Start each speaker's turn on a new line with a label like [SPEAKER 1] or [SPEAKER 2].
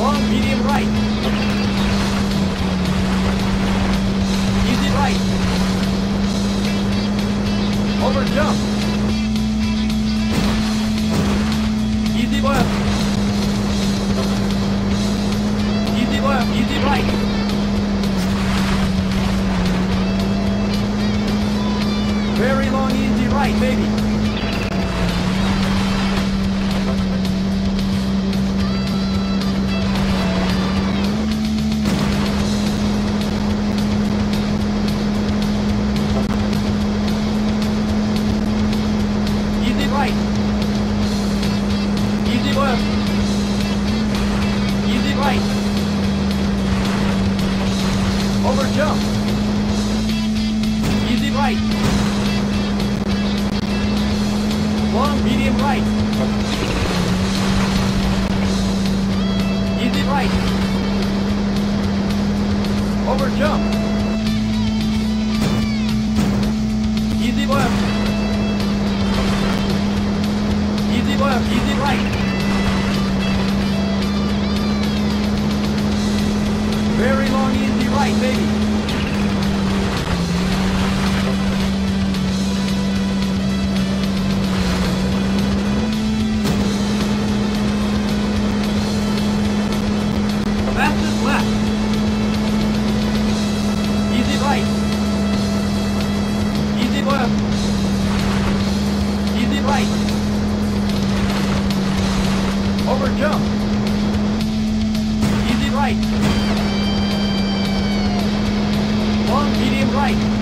[SPEAKER 1] Long medium right. Easy right. Over jump. Easy left. Easy left, easy right. Very long, easy right, baby. Easy right. Easy left. Easy right. Over jump. Easy right. Long medium right. Easy right. Over jump. Easy left. Easy left, easy right. Very long, easy right, baby. Fastest left. Easy right. Easy left. Easy right. Over jump. Easy right. Long medium right.